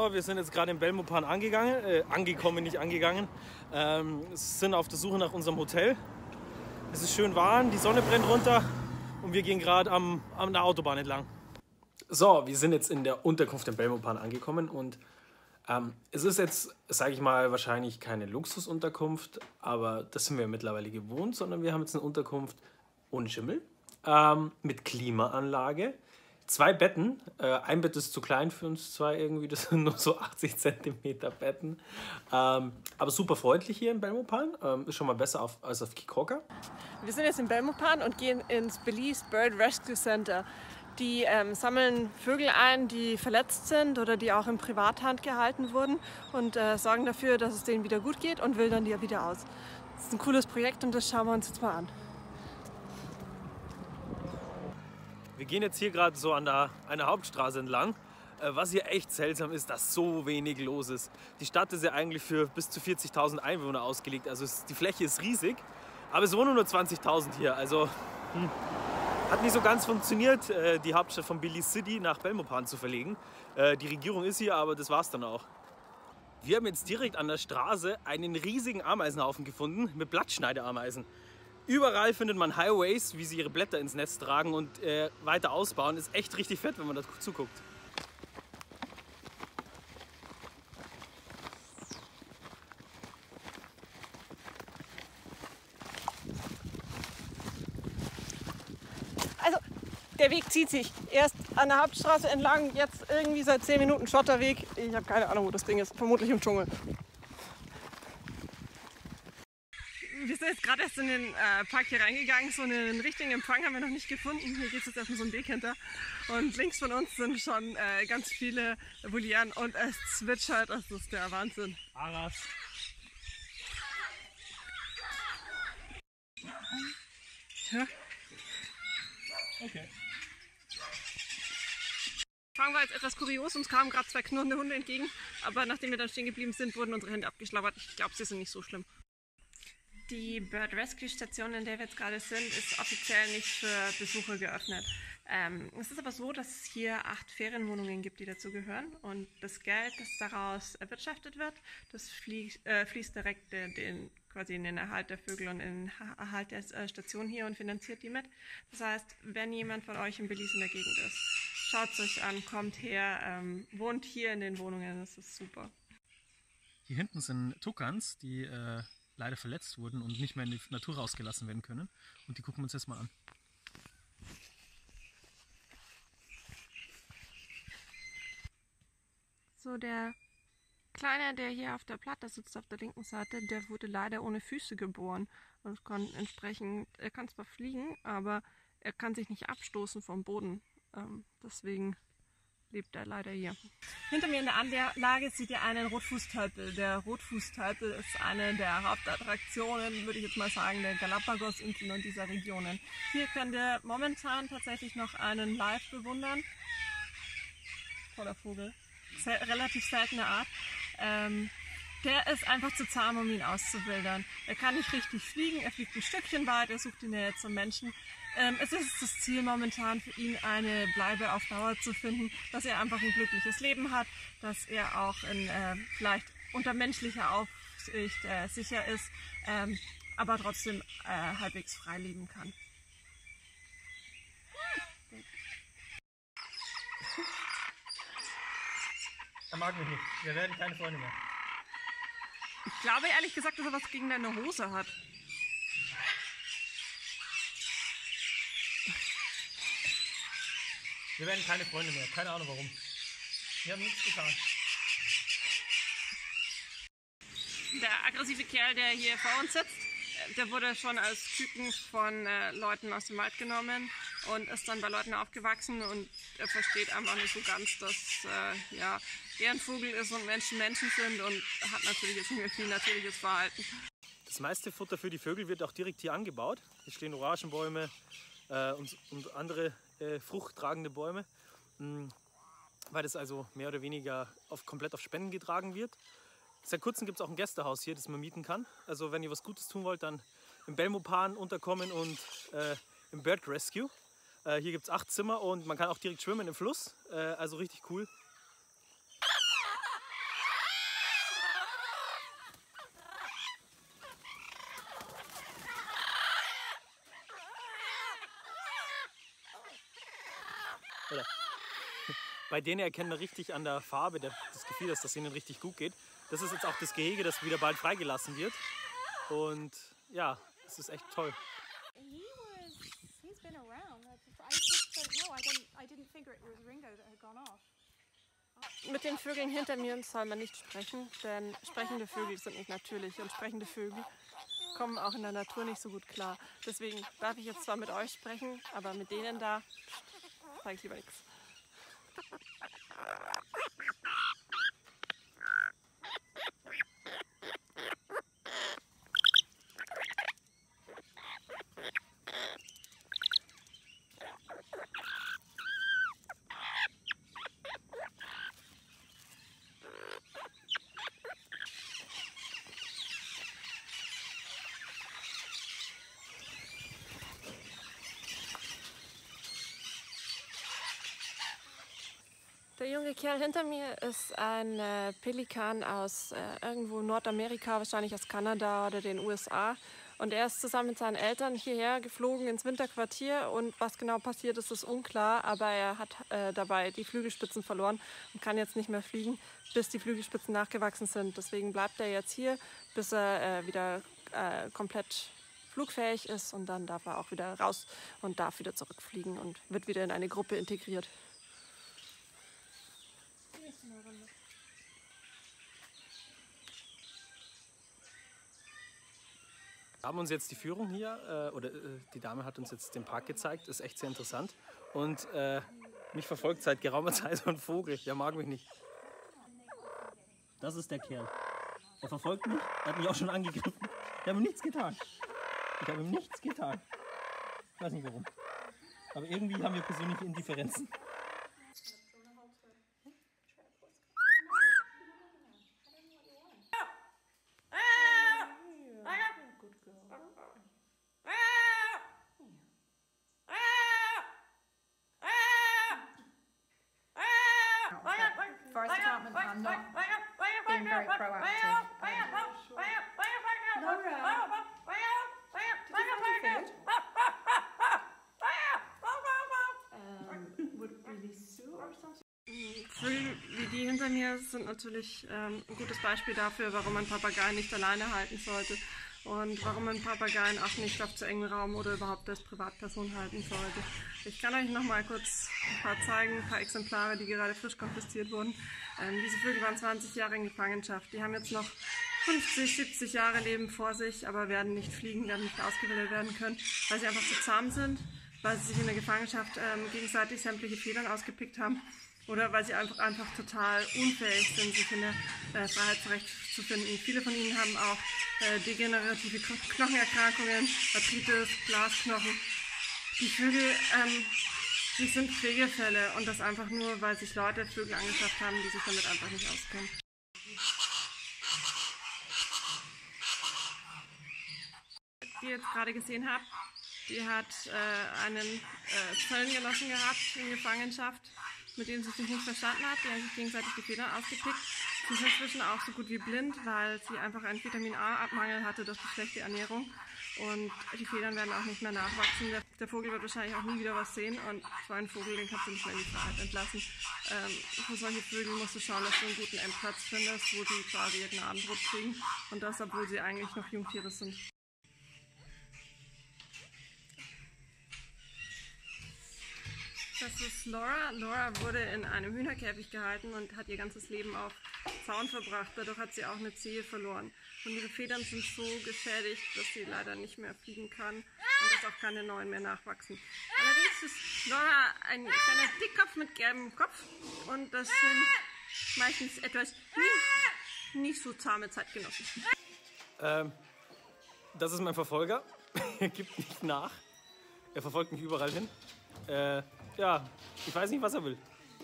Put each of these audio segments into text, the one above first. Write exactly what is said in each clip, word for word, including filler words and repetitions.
So, wir sind jetzt gerade in Belmopan angegangen, äh, angekommen, nicht angegangen. Ähm, sind auf der Suche nach unserem Hotel. Es ist schön warm, die Sonne brennt runter und wir gehen gerade am, an der Autobahn entlang. So, wir sind jetzt in der Unterkunft in Belmopan angekommen und ähm, es ist jetzt, sage ich mal, wahrscheinlich keine Luxusunterkunft, aber das sind wir mittlerweile gewohnt, sondern wir haben jetzt eine Unterkunft ohne Schimmel, ähm, mit Klimaanlage. Zwei Betten, äh, ein Bett ist zu klein für uns zwei irgendwie, das sind nur so achtzig Zentimeter Betten. Ähm, aber super freundlich hier in Belmopan, ähm, ist schon mal besser auf, als auf Qikoqua. Wir sind jetzt in Belmopan und gehen ins Belize Bird Rescue Center. Die ähm, sammeln Vögel ein, die verletzt sind oder die auch in Privathand gehalten wurden und äh, sorgen dafür, dass es denen wieder gut geht und wildern die wieder aus. Das ist ein cooles Projekt und das schauen wir uns jetzt mal an. Wir gehen jetzt hier gerade so an der, einer Hauptstraße entlang. Äh, was hier echt seltsam ist, dass so wenig los ist. Die Stadt ist ja eigentlich für bis zu vierzigtausend Einwohner ausgelegt, also es, die Fläche ist riesig, aber es wohnen nur zwanzigtausend hier. Also hm, hat nicht so ganz funktioniert, äh, die Hauptstadt von Belize City nach Belmopan zu verlegen. Äh, die Regierung ist hier, aber das war's dann auch. Wir haben jetzt direkt an der Straße einen riesigen Ameisenhaufen gefunden mit Blattschneideameisen. Überall findet man Highways, wie sie ihre Blätter ins Netz tragen und äh, weiter ausbauen. Ist echt richtig fett, wenn man da zuguckt. Also, der Weg zieht sich. Erst an der Hauptstraße entlang, jetzt irgendwie seit zehn Minuten Schotterweg. Ich habe keine Ahnung, wo das Ding ist. Vermutlich im Dschungel. Wir sind jetzt gerade erst in den äh, Park hier reingegangen. So einen richtigen Empfang haben wir noch nicht gefunden. Hier geht es jetzt erstmal so einen Weg hinter. Und links von uns sind schon äh, ganz viele Volieren und es zwitschert. Das ist der Wahnsinn. Aras. Ja. Okay. Fangen wir jetzt etwas kurios. Uns kamen gerade zwei knurrende Hunde entgegen. Aber nachdem wir dann stehen geblieben sind, wurden unsere Hände abgeschlabbert. Ich glaube, sie sind nicht so schlimm. Die Bird Rescue Station, in der wir jetzt gerade sind, ist offiziell nicht für Besucher geöffnet. Ähm, es ist aber so, dass es hier acht Ferienwohnungen gibt, die dazu gehören. Und das Geld, das daraus erwirtschaftet wird, das fließt, äh, fließt direkt in den, quasi in den Erhalt der Vögel und in den Erhalt der äh, Station hier und finanziert die mit. Das heißt, wenn jemand von euch in Belize in der Gegend ist, schaut es euch an, kommt her, ähm, wohnt hier in den Wohnungen, das ist super. Hier hinten sind Tukans, die äh leider verletzt wurden und nicht mehr in die Natur rausgelassen werden können. Und die gucken wir uns jetzt mal an. So, der Kleine, der hier auf der Platte sitzt, auf der linken Seite, der wurde leider ohne Füße geboren. Und kann entsprechend, er kann zwar fliegen, aber er kann sich nicht abstoßen vom Boden. Ähm, deswegen lebt er leider hier. Hinter mir in der Anlage seht ihr einen Rotfußtölpel. Der Rotfußtölpel ist eine der Hauptattraktionen, würde ich jetzt mal sagen, der Galapagos-Inseln und dieser Regionen. Hier könnt ihr momentan tatsächlich noch einen live bewundern. Toller Vogel. Sel relativ seltene Art. Ähm, der ist einfach zu zahm, um ihn auszuwildern. Er kann nicht richtig fliegen, er fliegt ein Stückchen weit, er sucht die Nähe zum Menschen. Ähm, es ist das Ziel momentan für ihn, eine Bleibe auf Dauer zu finden, dass er einfach ein glückliches Leben hat, dass er auch in, äh, vielleicht unter menschlicher Aufsicht äh, sicher ist, ähm, aber trotzdem äh, halbwegs frei leben kann. Er mag mich nicht. Wir werden keine Freunde mehr. Ich glaube ehrlich gesagt, dass er was gegen deine Hose hat. Wir werden keine Freunde mehr. Keine Ahnung warum. Wir haben nichts getan. Der aggressive Kerl, der hier vor uns sitzt, der wurde schon als Küken von äh, Leuten aus dem Wald genommen und ist dann bei Leuten aufgewachsen und er versteht einfach nicht so ganz, dass äh, ja, er ein Vogel ist und Menschen Menschen sind und hat natürlich jetzt nicht mehr viel natürliches Verhalten. Das meiste Futter für die Vögel wird auch direkt hier angebaut. Hier stehen Orangenbäume äh, und, und andere äh, fruchttragende Bäume, mh, weil das also mehr oder weniger auf, komplett auf Spenden getragen wird. Seit kurzem gibt es auch ein Gästehaus hier, das man mieten kann. Also wenn ihr was Gutes tun wollt, dann im Belmopan unterkommen und äh, im Bird Rescue. Äh, hier gibt es acht Zimmer und man kann auch direkt schwimmen im Fluss. Äh, also richtig cool. Oder? Bei denen erkennt man richtig an der Farbe des Gefieders, dass es ihnen richtig gut geht. Das ist jetzt auch das Gehege, das wieder bald freigelassen wird. Und ja, es ist echt toll. Mit den Vögeln hinter mir soll man nicht sprechen, denn sprechende Vögel sind nicht natürlich und sprechende Vögel kommen auch in der Natur nicht so gut klar. Deswegen darf ich jetzt zwar mit euch sprechen, aber mit denen da sage ich lieber nichts. Der junge Kerl hinter mir ist ein äh, Pelikan aus äh, irgendwo Nordamerika, wahrscheinlich aus Kanada oder den U S A. Und er ist zusammen mit seinen Eltern hierher geflogen ins Winterquartier. Und was genau passiert ist, ist unklar. Aber er hat äh, dabei die Flügelspitzen verloren und kann jetzt nicht mehr fliegen, bis die Flügelspitzen nachgewachsen sind. Deswegen bleibt er jetzt hier, bis er äh, wieder äh, komplett flugfähig ist. Und dann darf er auch wieder raus und darf wieder zurückfliegen und wird wieder in eine Gruppe integriert. Wir haben uns jetzt die Führung hier, äh, oder äh, die Dame hat uns jetzt den Park gezeigt, ist echt sehr interessant. Und äh, mich verfolgt seit geraumer Zeit so ein Vogel, der mag mich nicht. Das ist der Kerl. Er verfolgt mich, er hat mich auch schon angegriffen. Ich habe ihm nichts getan. Ich habe ihm nichts getan. Ich weiß nicht warum. Aber irgendwie haben wir persönliche Indifferenzen. Forest Department are not being very proactive. Laura, did you find food? Um, would really Sue or something? Vögel wie die hinter mir sind natürlich ähm, ein gutes Beispiel dafür, warum man Papageien nicht alleine halten sollte und warum man Papageien auch nicht auf zu engen Raum oder überhaupt als Privatperson halten sollte. Ich kann euch noch mal kurz ein paar zeigen, ein paar Exemplare, die gerade frisch konfisziert wurden. Ähm, diese Vögel waren zwanzig Jahre in Gefangenschaft. Die haben jetzt noch fünfzig, siebzig Jahre Leben vor sich, aber werden nicht fliegen, werden nicht ausgewählt werden können, weil sie einfach zu zahm sind, weil sie sich in der Gefangenschaft ähm, gegenseitig sämtliche Federn ausgepickt haben. Oder weil sie einfach, einfach total unfähig sind, sich in der äh, Freiheit zurechtzufinden. Viele von ihnen haben auch äh, degenerative Knochenerkrankungen, Arthritis, Glasknochen. Die Vögel, ähm, die sind Pflegefälle und das einfach nur, weil sich Leute Vögel angeschafft haben, die sich damit einfach nicht auskennen. Die ihr jetzt gerade gesehen habt, die hat äh, einen äh, Zellengenossen gehabt in Gefangenschaft, mit dem sie sich nicht verstanden hat. Die haben sich gegenseitig die Federn ausgepickt. Sie ist inzwischen auch so gut wie blind, weil sie einfach einen Vitamin A-Mangel hatte durch die schlechte Ernährung. Und die Federn werden auch nicht mehr nachwachsen. Der, der Vogel wird wahrscheinlich auch nie wieder was sehen. Und so einen Vogel, den kannst du nicht mehr in die Freiheit entlassen. Ähm, für solche Vögel musst du schauen, dass du einen guten Endplatz findest, wo die quasi ihr Gnadenbrot kriegen. Und das, obwohl sie eigentlich noch Jungtiere sind. Das ist Laura. Laura wurde in einem Hühnerkäfig gehalten und hat ihr ganzes Leben auf Zaun verbracht. Dadurch hat sie auch eine Zehe verloren. Und ihre Federn sind so geschädigt, dass sie leider nicht mehr fliegen kann und dass auch keine neuen mehr nachwachsen. Allerdings ist Laura ein kleiner Dickkopf mit gelbem Kopf und das sind meistens etwas nicht so zahme Zeitgenossen. Ähm, das ist mein Verfolger. Er gibt nicht nach. Er verfolgt mich überall hin. Äh, ja, ich weiß nicht, was er will.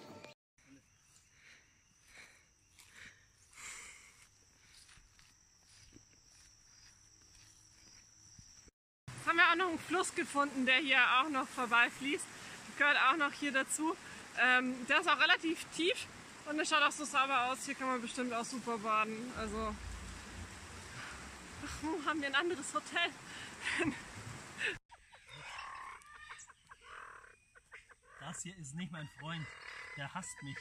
Jetzt haben wir auch noch einen Fluss gefunden, der hier auch noch vorbeifließt. Gehört auch noch hier dazu. Ähm, der ist auch relativ tief und der schaut auch so sauber aus. Hier kann man bestimmt auch super baden. Also, warum haben wir ein anderes Hotel? Das hier ist nicht mein Freund. Der hasst mich.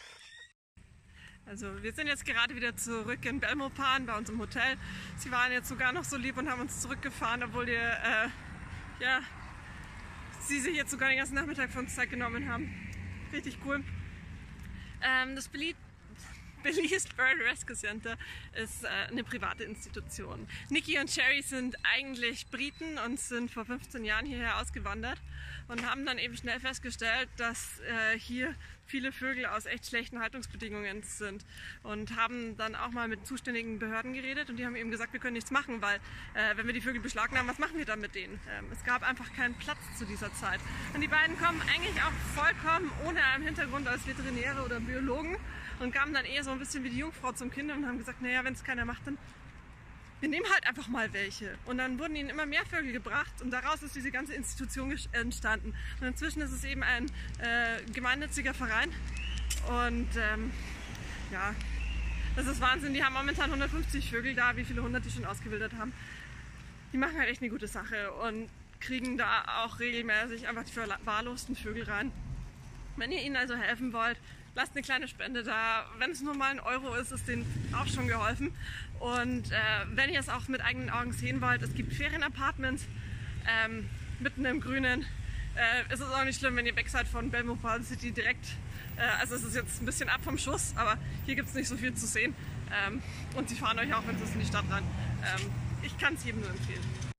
Also wir sind jetzt gerade wieder zurück in Belmopan bei unserem Hotel. Sie waren jetzt sogar noch so lieb und haben uns zurückgefahren, obwohl wir, äh, ja, sie sich jetzt sogar den ganzen Nachmittag für uns Zeit genommen haben. Richtig cool. Ähm, das beliebt Belize Bird Rescue Center ist äh, eine private Institution. Nikki und Sherry sind eigentlich Briten und sind vor fünfzehn Jahren hierher ausgewandert und haben dann eben schnell festgestellt, dass äh, hier viele Vögel aus echt schlechten Haltungsbedingungen sind und haben dann auch mal mit zuständigen Behörden geredet und die haben eben gesagt, wir können nichts machen, weil äh, wenn wir die Vögel beschlagnahmen, was machen wir dann mit denen? Ähm, es gab einfach keinen Platz zu dieser Zeit. Und die beiden kommen eigentlich auch vollkommen ohne einen Hintergrund als Veterinäre oder Biologen und kamen dann eher so ein bisschen wie die Jungfrau zum Kind und haben gesagt, naja, wenn es keiner macht, dann wir nehmen halt einfach mal welche. Und dann wurden ihnen immer mehr Vögel gebracht und daraus ist diese ganze Institution entstanden. Und inzwischen ist es eben ein äh, gemeinnütziger Verein. Und ähm, ja, das ist Wahnsinn. Die haben momentan hundertfünfzig Vögel da, wie viele hundert die schon ausgewildert haben. Die machen halt echt eine gute Sache und kriegen da auch regelmäßig einfach die verwahrlosten Vögel rein. Wenn ihr ihnen also helfen wollt, lasst eine kleine Spende da. Wenn es nur mal ein Euro ist, ist denen auch schon geholfen. Und äh, wenn ihr es auch mit eigenen Augen sehen wollt, es gibt Ferienapartments ähm, mitten im Grünen. Äh, es ist auch nicht schlimm, wenn ihr weg seid von Belmopan City direkt. Äh, also es ist jetzt ein bisschen ab vom Schuss, aber hier gibt es nicht so viel zu sehen. Ähm, und sie fahren euch auch, wenn es in die Stadt rein. Ähm, ich kann es jedem nur empfehlen.